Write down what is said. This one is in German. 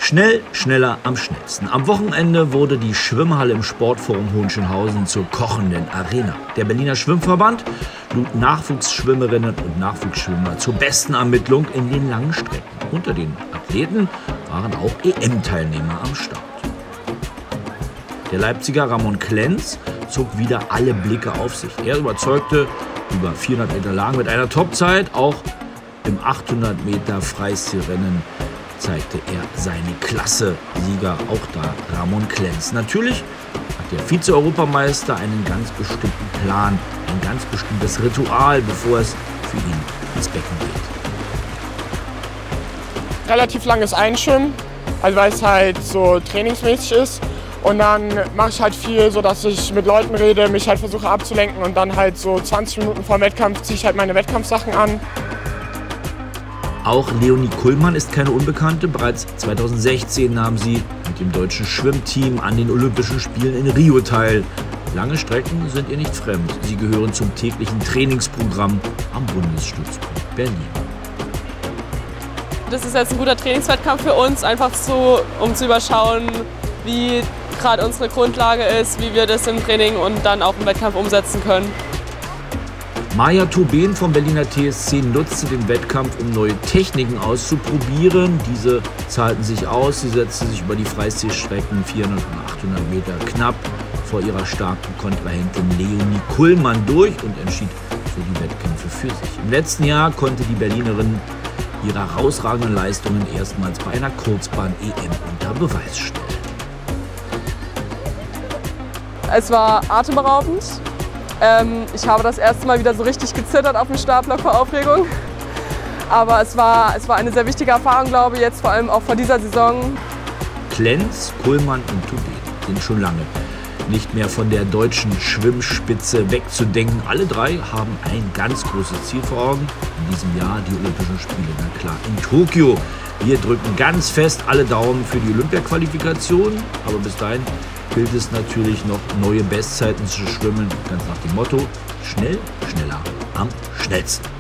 Schnell, schneller, am schnellsten. Am Wochenende wurde die Schwimmhalle im Sportforum Hohenschönhausen zur kochenden Arena. Der Berliner Schwimmverband lud Nachwuchsschwimmerinnen und Nachwuchsschwimmer zur besten Ermittlung in den langen Strecken. Unter den Athleten waren auch EM-Teilnehmer am Start. Der Leipziger Ramon Klenz zog wieder alle Blicke auf sich. Er überzeugte über 400 Meter lang mit einer Topzeit. Auch im 800 Meter Freistilrennen zeigte er seine Klasse. Sieger auch da Ramon Klenz. Natürlich hat der Vize-Europameister einen ganz bestimmten Plan, ein ganz bestimmtes Ritual, bevor es für ihn ins Becken geht. Relativ langes Einschwimmen, also weil es halt so trainingsmäßig ist. Und dann mache ich halt viel, so dass ich mit Leuten rede, mich halt versuche abzulenken und dann halt so 20 Minuten vor dem Wettkampf ziehe ich halt meine Wettkampfsachen an. Auch Leonie Kullmann ist keine Unbekannte. Bereits 2016 nahm sie mit dem deutschen Schwimmteam an den Olympischen Spielen in Rio teil. Lange Strecken sind ihr nicht fremd. Sie gehören zum täglichen Trainingsprogramm am Bundesstützpunkt Berlin. Das ist jetzt ein guter Trainingswettkampf für uns, einfach so, um zu überschauen, wie gerade unsere Grundlage ist, wie wir das im Training und dann auch im Wettkampf umsetzen können. Maja Turbin vom Berliner TSC nutzte den Wettkampf, um neue Techniken auszuprobieren. Diese zahlten sich aus. Sie setzte sich über die Freistilstrecken 400 und 800 Meter knapp vor ihrer starken Kontrahentin Leonie Kullmann durch und entschied für die Wettkämpfe für sich. Im letzten Jahr konnte die Berlinerin ihre herausragenden Leistungen erstmals bei einer Kurzbahn-EM unter Beweis stellen. Es war atemberaubend. Ich habe das erste Mal wieder so richtig gezittert auf dem Startblock vor Aufregung. Aber es war eine sehr wichtige Erfahrung, glaube ich, jetzt vor allem auch vor dieser Saison. Klenz, Kullmann und Turbin sind schon lange nicht mehr von der deutschen Schwimmspitze wegzudenken. Alle drei haben ein ganz großes Ziel vor Augen. In diesem Jahr die Olympischen Spiele, na klar, in Tokio. Wir drücken ganz fest alle Daumen für die Olympia-Qualifikation. Aber bis dahin gilt es natürlich noch, neue Bestzeiten zu schwimmen. Ganz nach dem Motto, schnell, schneller, am schnellsten.